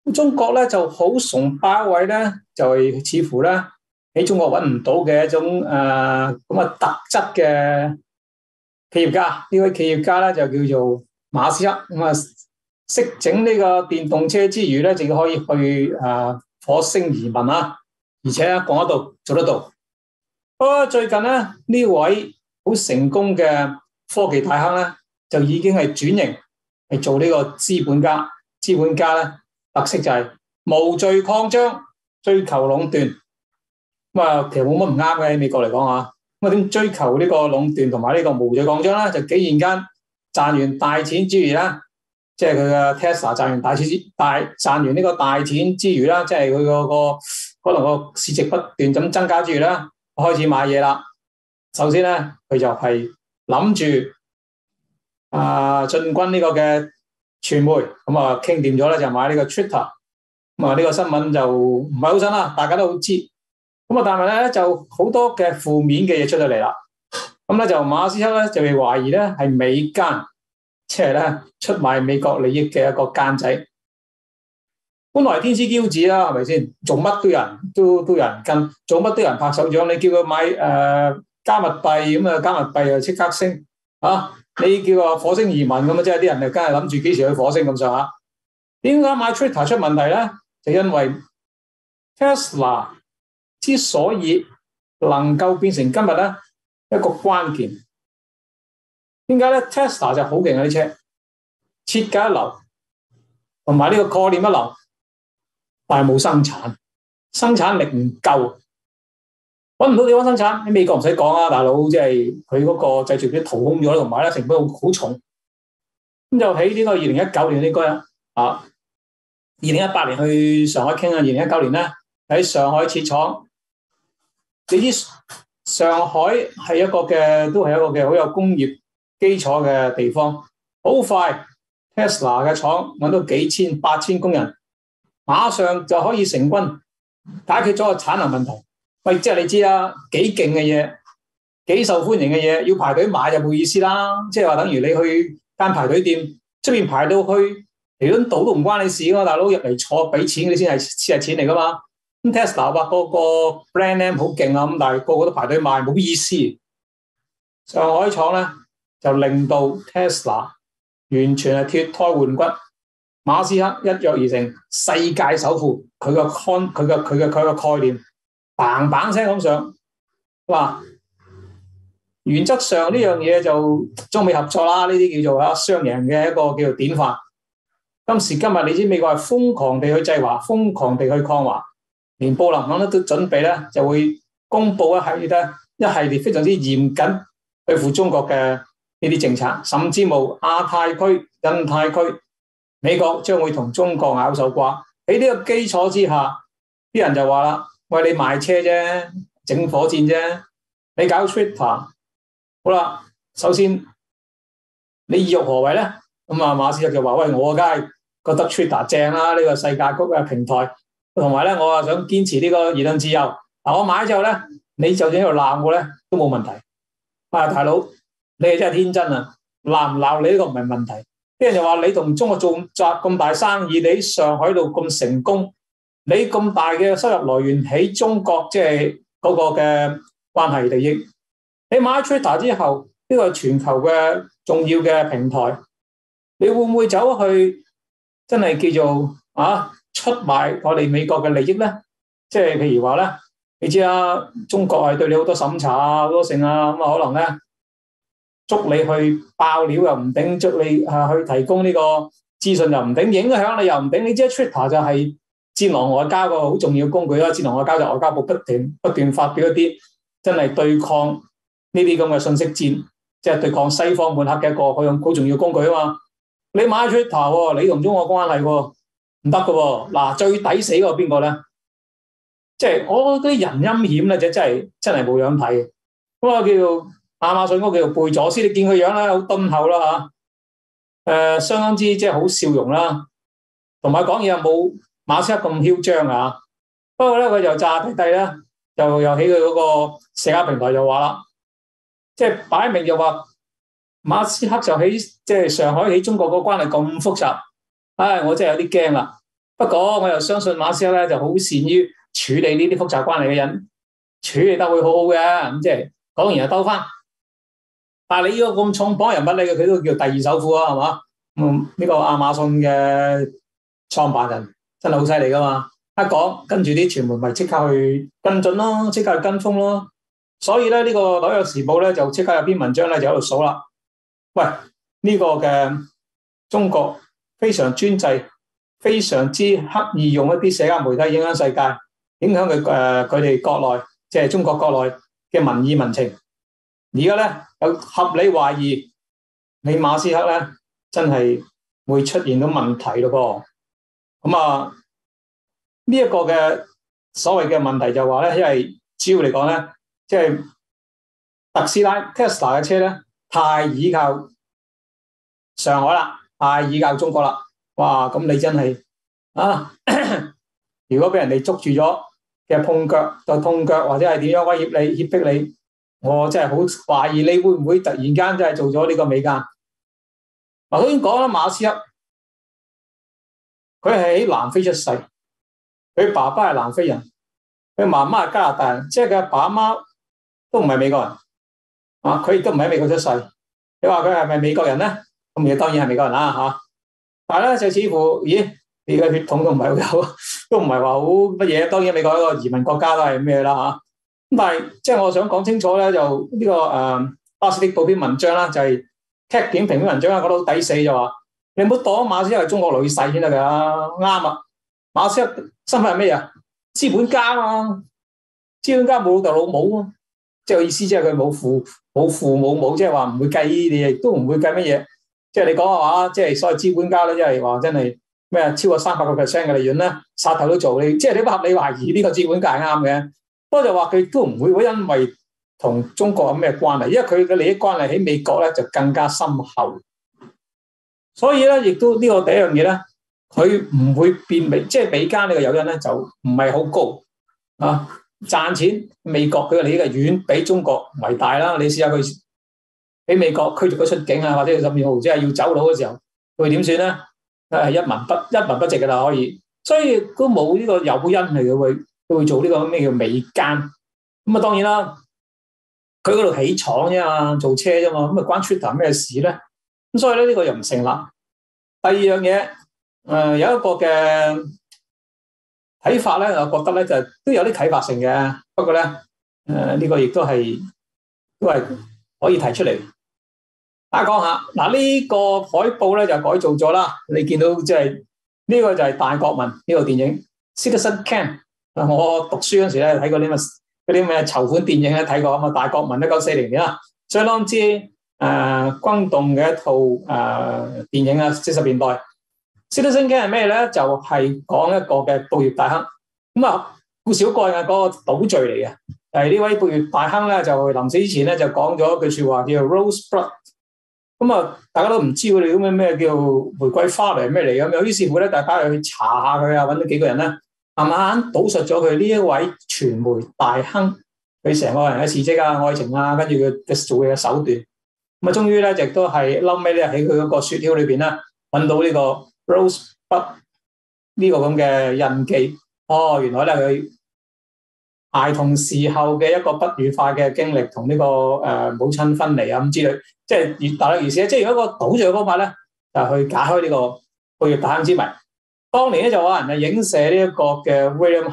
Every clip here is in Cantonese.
中國咧就好崇拜一位咧，就係似乎咧喺中國揾唔到嘅一種咁嘅特質嘅企業家。呢位企業家咧就叫做馬斯克。咁啊，識整呢個電動車之餘咧，仲可以去火星移民啊，而且講得到做得到。不過最近咧呢位好成功嘅科技大亨咧，就已經係轉型係做呢個資本家。資本家咧特色就係無序擴張，追求壟斷。咁啊，其實冇乜唔啱嘅，喺美國嚟講啊。咁啊，點追求呢個壟斷同埋呢個無序擴張咧？就竟然間賺完大錢之餘咧，即係佢嘅 Tesla 賺完呢個大錢之餘啦，即係佢個可能個市值不斷咁增加之餘啦，開始買嘢啦。首先咧，佢就係諗住進軍呢個嘅傳媒，咁啊傾掂咗咧就買呢個 Twitter。咁啊呢個新聞就唔係好新啦，大家都好知。咁啊，但係咧就好多嘅負面嘅嘢出咗嚟啦。咁咧就馬斯克咧就被懷疑咧係美奸，即係咧出賣美國利益嘅一個奸仔。本來天之驕子啦，係咪先？做乜都有人跟，做乜都有人拍手掌。你叫佢買加密幣，咁啊加密幣就即刻升啊！你叫個火星移民咁啊，即係啲人就梗係諗住幾時去火星咁上下。點解買 Twitter 出問題咧？就因為 Tesla 之所以能夠變成今日咧一個關鍵，點解咧 ？Tesla 就好勁啊！啲車設計一流，同埋呢個概念一流，但係冇生產，生產力唔夠，揾唔到地方生產。喺美國唔使講啊，大佬，即係佢嗰個製造業掏空咗，同埋咧成本好重。咁就喺呢個2019年呢個啊，2018年去上海傾啊，2019年咧喺上海設廠。你知上海係一個嘅，都係一個嘅好有工業基礎嘅地方。好快 ，Tesla 嘅廠揾到幾千、8000工人，馬上就可以成軍，解決咗個產能問題。喂，即係你知啦，幾勁嘅嘢，幾受歡迎嘅嘢，要排隊買就冇意思啦。即係話等於你去間排隊店，出邊排到去彌敦道都唔關你事噶嘛，大佬入嚟坐俾錢，你先係錢嚟噶嘛。咁 Tesla 話個 brand name 好勁啊，咁但係個個都排隊買，冇意思。上海廠咧就令到 Tesla 完全係脫胎換骨，馬斯克一躍而成世界首富，佢個概念砰砰聲咁上。嗱，原則上呢樣嘢就中美合作啦，呢啲叫做雙贏嘅一個叫做典範。今時今日你知美國係瘋狂地去制華，瘋狂地去抗華。連布林肯都準備咧，就會公布一系列非常之嚴謹對付中國嘅呢啲政策，甚至無亞太區、印太區，美國將會同中國咬手瓜。喺呢個基礎之下，啲人就話啦：喂，你賣車啫，整火箭啫，你搞 Twitter， 好啦，首先你意欲何為咧？咁啊，馬斯克就話：喂，我梗係覺得 Twitter 正啦，呢個世界級嘅平台。同埋咧，我啊想堅持呢個言論自由。嗱，我買咗之後咧，你就算喺度鬧我咧，都冇問題。啊，大佬，你係真係天真啊！鬧唔鬧你呢個唔係問題。啲人就話你同中國做咁大生意，你喺上海度咁成功，你咁大嘅收入來源喺中國，即係嗰個嘅關係利益。你買咗 Twitter 之後，呢個係全球嘅重要嘅平台，你會唔會走去真係叫做出賣我哋美國嘅利益咧？即係譬如話咧，你知啦，中國係對你好多審查啊，好多性啊，咁啊可能咧捉你去爆料又唔頂，捉你去提供呢個資訊又唔頂，影響你又唔頂。你知 Twitter 就係戰狼外交個好重要工具啦。戰狼外交就外交部不斷發表一啲真係對抗呢啲咁嘅信息戰，即係對抗西方抹黑嘅一個好重要工具啊嘛。你買 Twitter， 你同中國關係喎？唔得㗎喎。嗱，最抵死個邊個咧？即係我嗰啲人陰險咧，就真係冇樣睇嘅。咁啊，叫做亞馬遜嗰個叫做貝佐斯，你見佢樣咧好敦厚啦嚇，相當之即係好笑容啦，同埋講嘢又冇馬斯克咁囂張啊。不過咧，佢就詐低低咧，又喺佢嗰個社交平台就話啦，即係擺明就話馬斯克就喺即係上海喺中國個關係咁複雜。唉，我真係有啲驚啦！ 不過我又相信馬斯克咧就好善於處理呢啲複雜關係嘅人，處理得會好好嘅。咁即係講完又兜翻。但係你呢個咁重磅人物嚟嘅，佢都叫第二首富啊，係嘛？呢個亞馬遜嘅創辦人真係好犀利噶嘛！一講跟住啲傳媒咪即刻去跟進咯，即刻去跟風咯。所以咧呢個紐約時報咧就即刻有篇文章咧就喺度數啦。喂，呢個嘅中國非常專制，非常之刻意用一啲社交媒體影響世界，影響佢哋國內，即係中國國內嘅民意民情。而家咧有合理懷疑，你馬斯克咧真係會出現到問題咯噃。咁啊，呢一個嘅所謂嘅問題就話咧，因為主要嚟講咧，即係特斯拉 Tesla 嘅車咧太倚靠上海啦，太倚靠中國啦。哇！咁你真係啊，如果俾人哋捉住咗嘅碰腳就痛腳，或者係點樣威脅你、脅迫你，我真係好懷疑你會唔會突然間真係做咗呢個美奸。嗱，頭先講啦，馬斯克佢係喺南非出世，佢爸爸係南非人，佢媽媽係加拿大人，即係佢阿爸阿媽都唔係美國人啊，佢亦都唔喺美國出世。你話佢係咪美國人咧？咁亦當然係美國人啦嚇。但係咧就似乎，咦？你嘅血統都唔係好有，都唔係話好乜嘢。當然美國一個移民國家都係咩啦嚇。咁但係即係我想講清楚咧，就呢、這個巴士的報篇文章啦，就係 Tech 點評篇文章啦，講到第4就話：你唔好當馬斯克係中國女婿先得㗎。啱啊，馬斯克身份係咩啊？資本家嘛，資本家冇老豆老母啊，即係意思即係佢冇父冇母，即係話唔會計你，亦都唔會計乜嘢。即係你講嘅話，即係所謂資本家咧，即係話真係咩超過300% 嘅利潤咧，殺頭都做你，即係你不合理懷疑呢個資本家係啱嘅。不過就話佢都唔會因為同中國有咩關係，因為佢嘅利益關係喺美國咧就更加深厚。所以咧，亦都呢個第一樣嘢咧，佢唔會變美，即係美奸呢個誘因咧就唔係好高啊。賺錢美國佢嘅利益係遠比中國為大啦。你試下佢喺美國驅逐咗出境啊，或者甚至乎即係要走佬嘅時候，佢會點算咧？係一文不值㗎啦，可以。所以都冇呢個誘因嚟嘅，佢會做呢個咩叫美奸。咁啊當然啦，佢嗰度起廠啫嘛，做車啫嘛，咁啊關 Twitter 咩事咧？咁所以咧呢個又唔成立。第二樣嘢，有一個嘅睇法咧，我覺得咧就都有啲啟發性嘅。不過咧，呢個亦都係可以提出嚟。大家講下，嗱呢個海報咧就改造咗啦。你見到即係呢個就係大國民呢個電影 Citizen Kane。我讀書嗰時咧睇過啲咩籌款電影咧睇過啊嘛。大國民1940年啦，相當之轟動嘅一套電影啊，70年代。Citizen Kane 係咩咧？就係講一個嘅布葉大亨。咁啊，故事好過癮嘅，嗰個倒敘嚟嘅。呢位布葉大亨咧就臨死之前咧就講咗一句說話叫 Rosebud。咁啊，大家都唔知佢哋咁咩叫玫瑰花嚟咩嚟咁樣。於是乎咧，大家去查下佢啊，揾咗幾個人咧，慢慢倒述咗佢呢一位傳媒大亨佢成個人嘅事蹟啊、愛情啊，跟住佢嘅做嘢嘅手段。咁啊，終於咧亦都係後尾咧喺佢嗰個雪條裏邊咧揾到呢個 Rosebud 呢個咁嘅印記。哦，原來咧佢孩童時候嘅一個不愉快嘅經歷，同呢個母親分離啊咁之類，即係越大嘅意思咧。即係如果個倒敘嘅方法咧，就去解開呢個布葉大亨之謎。當年咧就有人係影射呢一個嘅 William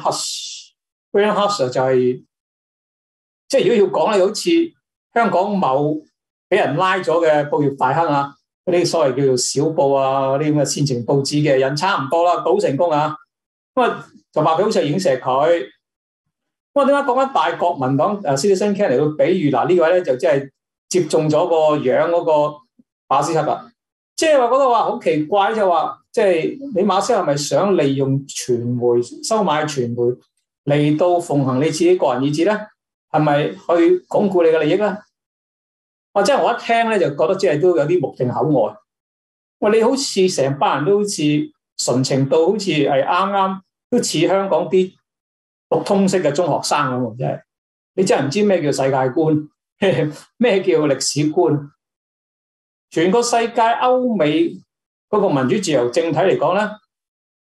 Hush 就係即係如果要講咧，好似香港某俾人拉咗嘅布葉大亨啊，嗰啲所謂叫做小報啊，嗰啲咁嘅煽情報紙嘅人差唔多啦，倒成功啊。咁啊就話佢好似係影射佢。咁啊點解講緊大國民黨Citizen Kane 嚟到比喻嗱呢位咧就即係接種咗個樣嗰個馬斯克啦，即係話嗰度話好奇怪就話，即係你馬斯克係咪想利用傳媒收買傳媒嚟到奉行你自己個人意志咧？係咪去鞏固你嘅利益咧？或者我一聽咧就覺得即係都有啲目定口呆。喂，你好似成班人都好似純情到好似係啱啱都似香港啲讀通識嘅中學生咁喎，真係你真係唔知咩叫世界觀，咩叫歷史觀。全個世界歐美嗰個民主自由政體嚟講咧，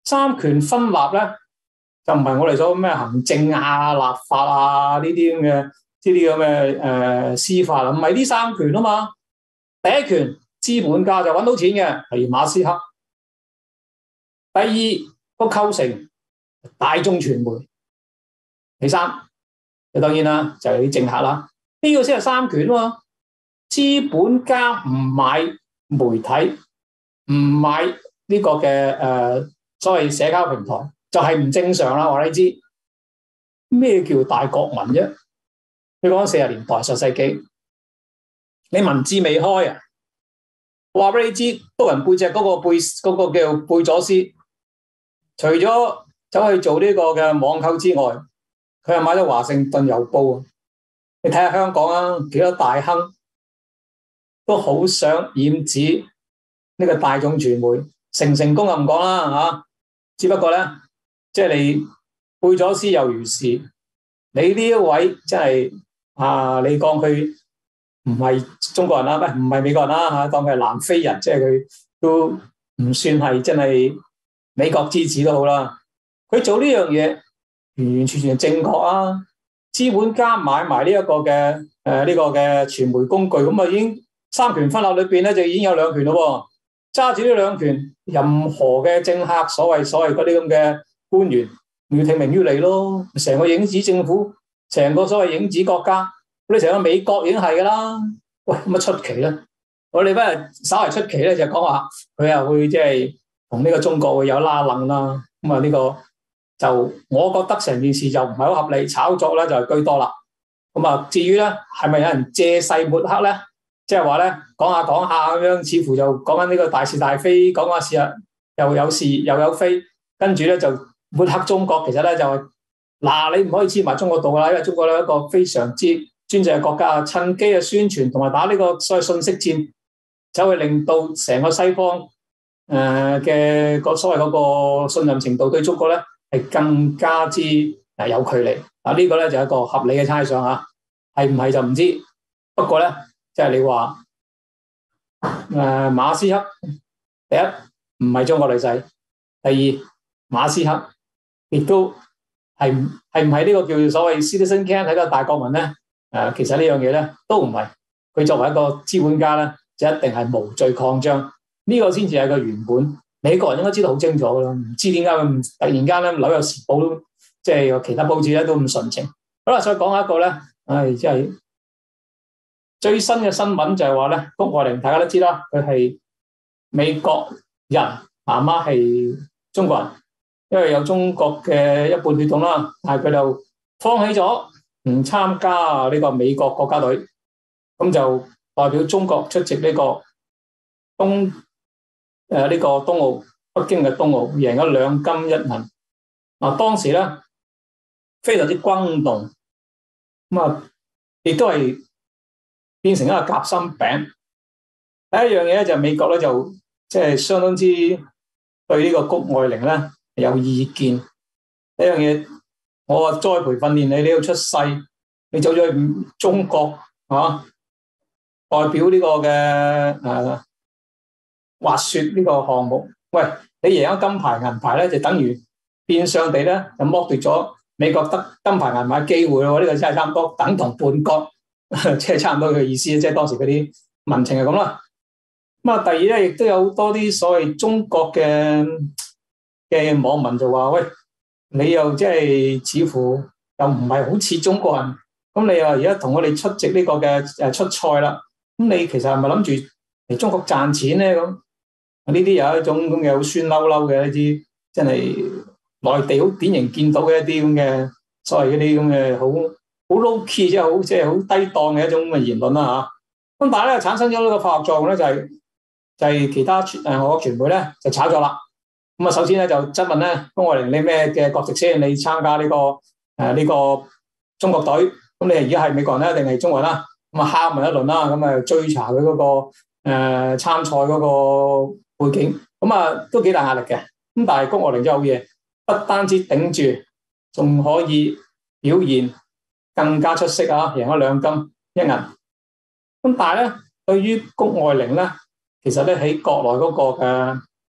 三權分立咧，就唔係我哋所咩行政啊、立法啊呢啲咁嘅司法啦，唔係呢三權啊嘛。第一權資本家就揾到錢嘅，例如馬斯克；第二個構成大眾傳媒；第三就當然啦，就係啲政客啦。呢個先係三權啊嘛。資本家唔買媒體，唔買呢個嘅所謂社交平台，就係唔正常啦。話你知咩叫大國民啫？你講40年代上世紀，你民智未開啊！話俾你知，督人背脊嗰個叫貝佐斯，除咗走去做呢個嘅網購之外，佢又買咗華盛頓郵報啊！你睇下香港啊，幾多大亨都好想染指呢個大眾傳媒，成功就唔講啦嚇。只不過咧，即係你貝佐斯又如是，你呢一位真係你講佢唔係中國人啦，唔係美國人啦嚇，當佢係南非人，即係佢都唔算係真係美國之子都好啦。佢做呢樣嘢完完全全正確啊！資本家買埋呢一個嘅呢個嘅傳媒工具，咁啊已經三權分立裏邊咧就已經有兩權咯。揸住呢兩權，任何嘅政客所謂嗰啲咁嘅官員，要聽命於你咯。成個影子政府，成個所謂影子國家，你成個美國已經係噶啦。喂，乜出奇咧？我哋不如稍為出奇咧，就講話佢又會即係同呢個中國會有拉楞啦。咁啊呢個就我覺得成件事就唔係好合理，炒作咧就係居多啦。咁啊至於咧係咪有人借勢抹黑咧？即係話咧講下咁樣，似乎就講緊呢個大是大非，講下事啊又有是又有非，跟住咧就抹黑中國。其實咧就你唔可以黐埋中國度啦，因為中國咧一個非常之專制嘅國家，趁機宣傳同埋打呢個所謂信息戰，就會令到成個西方嘅所謂嗰個信任程度對中國咧係更加之有距離。呢個咧就係一個合理嘅猜想嚇，係唔係就唔知。不過咧即係你話馬斯克第一唔係中國女仔，第二馬斯克亦都係唔係呢個叫所謂 Citizen Kane 睇個大國民咧？其實呢樣嘢咧都唔係，佢作為一個資本家咧，就一定係無序擴張，呢個先至係個原本。美國人應該知道好清楚㗎啦，唔知點解佢突然間咧《紐約時報》都即係其他報紙咧都咁純情。好啦，再講下一個咧，即係最新嘅新聞就係話咧，谷愛凌大家都知啦，佢係美國人，媽媽係中國人，因為有中國嘅一半血統啦，但係佢就放棄咗唔參加呢個美國國家隊，咁就代表中國出席呢個冬奧，北京嘅冬奧，贏咗2金1銀。當時咧非常之轟動，亦都係變成一個夾心餅。第一樣嘢咧就美國咧就即係相當之對呢個谷愛凌咧有意見。第一樣嘢，我栽培訓練你，你要出世，你走咗去中國代表呢個嘅滑雪呢個項目，喂，你贏咗金牌銀牌咧，就等於變相地咧就剝奪咗美國得金牌銀牌嘅機會咯。呢個真係差唔多等同叛國，即係差唔多嘅意思。即係當時嗰啲民情係咁啦。第二咧，亦都有好多啲所謂中國嘅網民就話：喂，你又即係似乎又唔係好似中國人，咁你又而家同我哋出席呢個嘅出賽啦，咁你其實係咪諗住嚟中國賺錢咧？咁呢啲有一種咁嘅好酸溜溜嘅一啲，真係內地好典型見到嘅一啲咁嘅所謂嗰啲咁嘅好 low key，即係好低檔嘅一種咁嘅言論啦嚇。咁但係咧產生咗呢個化學作用咧，就係其他外國傳媒咧就炒作啦。咁首先咧就質問咧，谷愛凌你咩嘅國籍先？你參加呢個中國隊，咁你而家係美國人咧定係中國人啦？咁敲問一輪啦，咁追查佢嗰個參賽嗰個背景，都幾大壓力嘅。咁但係谷愛凌真係好嘢，不單止頂住，仲可以表現更加出色啊！贏咗2金1銀。咁但係咧，對於谷愛凌咧，其實咧喺國內嗰個嘅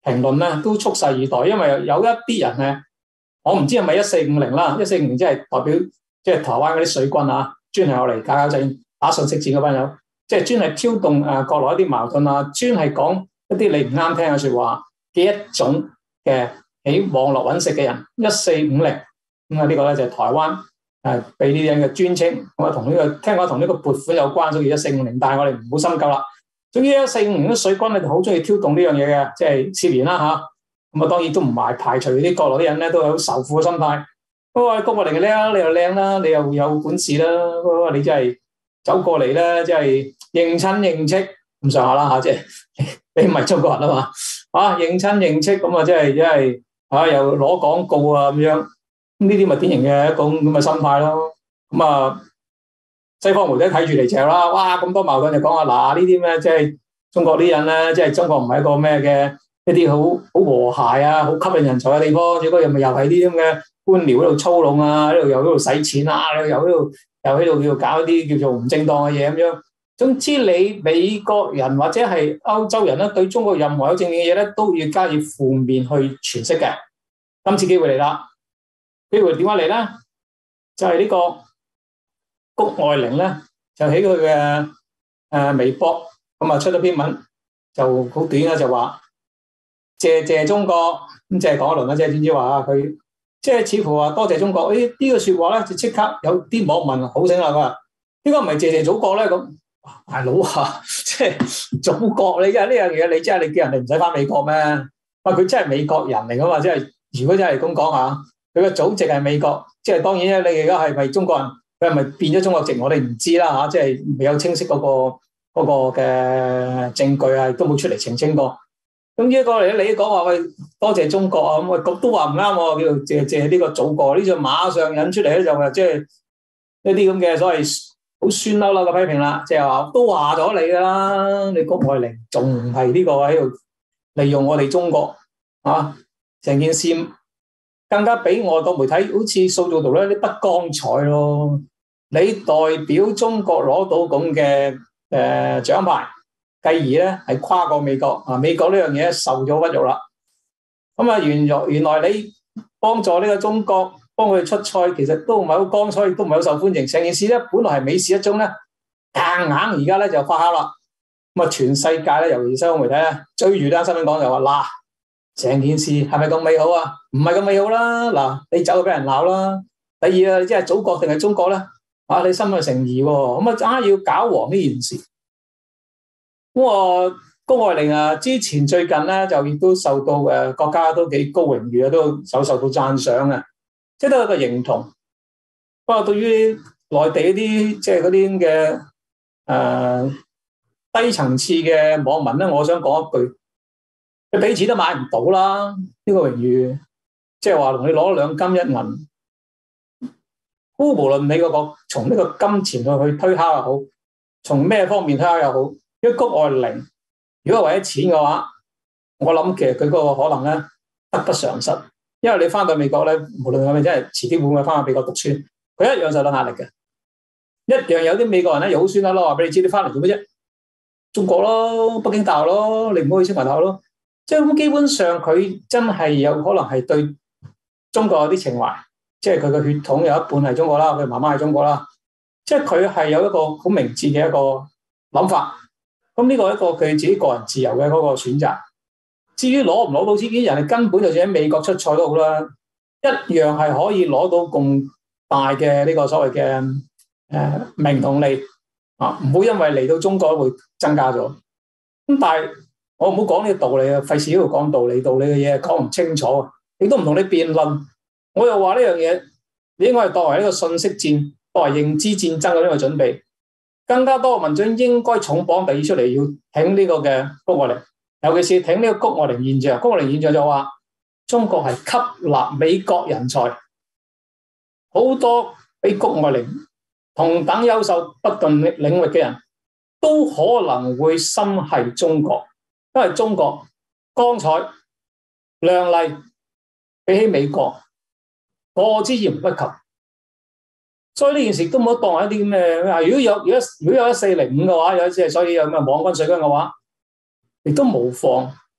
評論咧都蓄勢以待，因為有一啲人咧，我唔知係咪1450啦，1450即係代表即係台灣嗰啲水軍啊，專係有嚟搞震打信息戰嗰班友，即係專係挑動國內一啲矛盾啊，專係講一啲你唔啱聽嘅説話嘅一種嘅喺網絡揾食嘅人。1450咁啊，呢個咧就係台灣俾呢啲人嘅專稱，咁啊同呢個聽講同呢個撥款有關，所以1450，但係我哋唔好深究啦。總之1450啲水軍咧就好中意挑動呢樣嘢嘅，即係涉嫌啦嚇。咁啊當然都唔係排除啲國內啲人咧都有仇富嘅心態。不過谷愛凌嘅叻啦，你又靚啦，你又有本事啦，你真係走過嚟咧，即係認親認戚咁上下啦嚇，即係你唔係中國人啊嘛，認親認戚咁啊，即係又攞廣告啊咁樣，呢啲咪典型嘅一種咁嘅心態咯。咁啊，西方媒體睇住嚟嚼啦，哇咁多矛盾就講下嗱呢啲咩，即係中國啲人咧，即係中國唔係一個咩嘅一啲好和諧啊，好吸引人才嘅地方，只不過又係啲咁嘅官僚喺度操弄啊，喺度使錢啊，又喺度要搞一啲叫做唔正當嘅嘢咁樣。總之你美國人或者係歐洲人咧，對中國任何有正面嘅嘢咧，都要加以負面去詮釋嘅。今次機會嚟啦，機會點解嚟咧？就係呢個谷愛凌咧，就喺佢嘅微博咁啊出咗篇文，就好短啦，就話謝中國咁，即係講一輪啦，即係點知話佢即係似乎話多謝中國。呢個説話咧就即刻有啲網民好醒啦，佢話呢個唔係謝祖國咧咁。大佬啊，即係祖國你嘅呢樣嘢，你即係你叫人哋唔使翻美國咩？佢真係美國人嚟噶嘛？即係如果真係咁講下，佢嘅祖籍係美國，即係當然咧，你而家係咪中國人？佢係咪變咗中國籍？我哋唔知啦嚇，即係未有清晰嗰個嘅證據啊，都冇出嚟澄清過。咁呢一個嚟，你講話喂多謝中國啊，咁都話唔啱喎，叫做謝呢個祖國，呢就馬上引出嚟咧，就話即係一啲咁嘅所謂好酸溜溜嘅批評啦，即係話都話咗你噶啦，你谷愛凌仲唔係呢個喺度利用我哋中國啊？成件事更加俾外國媒體好似塑造到咧啲不光彩咯。你代表中國攞到咁嘅獎牌，繼而咧係跨過美國啊！美國呢樣嘢受咗屈辱啦。咁啊，原來你幫助呢個中國，幫佢出賽，其實都唔係好光彩，亦都唔係好受歡迎。成件事咧，本來係美事一宗咧，硬而家咧就發酵啦。咁啊，全世界咧，尤其西方媒體咧，追住單新聞講就話嗱，成件事係咪咁美好啊？唔係咁美好啦。嗱，你走就俾人鬧啦。第二啊，你即係祖國定係中國咧？你心有誠意喎。咁啊，要搞黃呢件事。咁谷愛凌啊，之前最近咧就亦都受到國家都幾高榮譽啊，都受到讚賞啊。即係都有個認同，不過對於內地嗰啲即係嗰啲嘅低層次嘅網民咧，我想講一句：你俾錢都買唔到啦！呢個榮譽，即係話同你攞2金1銀，無論你從呢個金錢去推敲又好，從咩方面推敲又好，因為谷愛凌如果為咗錢嘅話，我諗其實佢嗰個可能咧得不償失。因為你翻到美國咧，無論係咪真係遲啲會唔會翻到美國讀書，佢一樣受到壓力嘅，一樣有啲美國人咧又好酸啦，話俾你知，你翻嚟做乜啫？中國咯，北京大學咯，你唔好去清華大學咯。即係咁，基本上佢真係有可能係對中國有啲情懷，即係佢嘅血統有一半係中國啦，佢媽媽係中國啦，即係佢係有一個好明智嘅一個諗法。咁呢個係一個佢自己個人自由嘅嗰個選擇。至於攞唔攞到資人哋根本就算喺美國出賽都好啦，一樣係可以攞到咁大嘅呢個所謂嘅名同利啊！唔會因為嚟到中國會增加咗。咁但係我唔好講呢個道理啊，費事喺度講道理嘅嘢講唔清楚，亦都唔同你辯論。我又話呢樣嘢，你應該係當為呢個信息戰，當為認知戰爭嘅呢個準備。更加多嘅民眾應該重磅地出嚟要挺呢個嘅谷愛凌。尤其是挺呢個谷愛凌現象，谷愛凌現象就話中國係吸納美國人才，好多比谷愛凌同等優秀不同領域嘅人都可能會心繫中國，因為中國光彩亮麗，比起美國過之而不及，所以呢件事都冇得當係一啲咩。如果有1405嘅話，有即係所以有咩網軍水軍嘅話，亦都無妨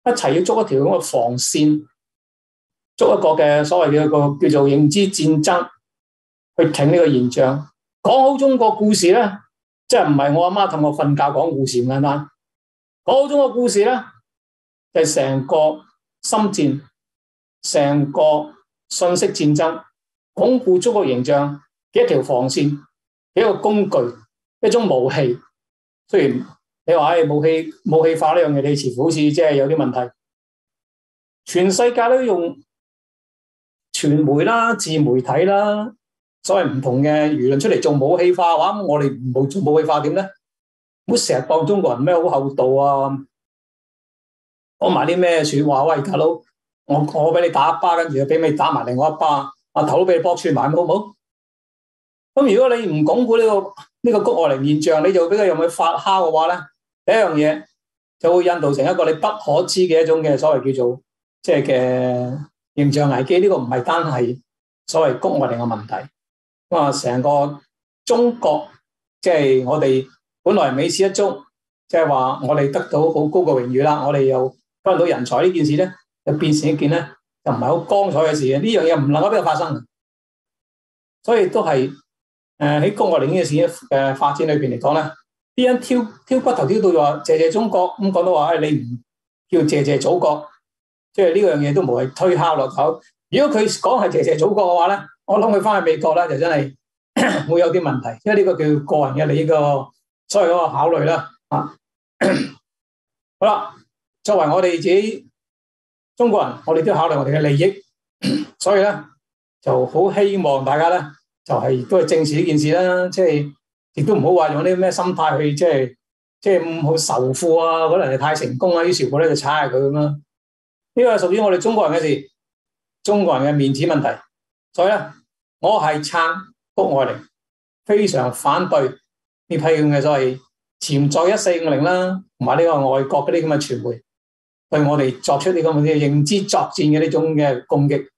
一齊要捉一條咁嘅防線，捉一個嘅所謂嘅一個叫做認知戰爭，去挺呢個現象。講好中國故事咧，即係唔係我阿媽同我瞓覺講故事咁簡單。講好中國故事咧，就係成個心戰，成個信息戰爭，鞏固中國形象嘅一條防線，嘅一個工具，一種武器。雖然你話武器化呢樣嘢，你似乎好似即係有啲問題。全世界都用傳媒啦、自媒體啦，所謂唔同嘅輿論出嚟做武器化嘅話，咁我哋唔好做武器化點咧？唔好成日當中國人咩好厚道啊，講埋啲咩説話？喂，大佬，我俾你打一巴，跟住俾你打埋另外一巴，頭都俾你剝穿埋，好唔好？咁如果你唔鞏固呢個谷愛凌現象，你就俾佢用去發酵嘅話咧，第一樣嘢就會引導成一個你不可知嘅一種嘅所謂叫做即係嘅形象危機。呢個唔係單係所謂谷愛凌嘅問題。成個中國即係我哋本來美事一樁，即係話我哋得到好高嘅榮譽啦，我哋又吸引到人才呢件事咧，就變成一件咧就唔係好光彩嘅事嘅。呢樣嘢唔能夠俾佢發生，所以都係喺谷愛凌呢件事嘅發展裏邊嚟講咧，啲人挑骨頭挑到話謝謝中國，咁講到話你唔叫謝謝祖國，即係呢樣嘢都無謂推敲落口。如果佢講係謝謝祖國嘅話咧，我諗佢翻去美國咧就真係會有啲問題，因為呢個叫個人嘅利益個所謂嗰個考慮啦。好啦，作為我哋自己中國人，我哋都考慮我哋嘅利益，所以咧就好希望大家咧就係都係正視呢件事啦，即係亦都唔好話用啲咩心態去即係咁好仇富啊，可能係太成功啊，於是乎咧就踩下佢咁啦。呢個係屬於我哋中國人嘅事，中國人嘅面子問題。所以咧，我係撐谷愛凌，非常反對呢批咁嘅所謂潛在1450啦，同埋呢個外國嗰啲咁嘅傳媒對我哋作出呢個認知作戰嘅呢種嘅攻擊。